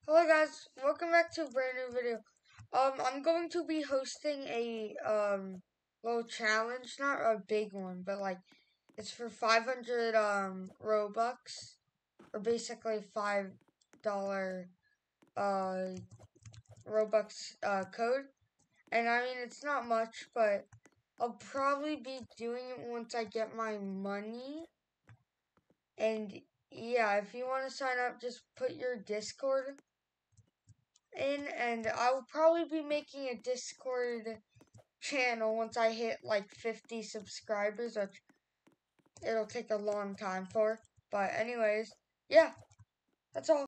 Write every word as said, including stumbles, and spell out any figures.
Hello guys, welcome back to a brand new video. Um, I'm going to be hosting a um little challenge, not a big one, but like it's for five hundred um Robux, or basically five dollar uh Robux uh code. And I mean it's not much, but I'll probably be doing it once I get my money. And yeah, if you want to sign up, just put your Discord in, and I will probably be making a Discord channel once I hit like fifty subscribers, which it'll take a long time for. But anyways, yeah, that's all.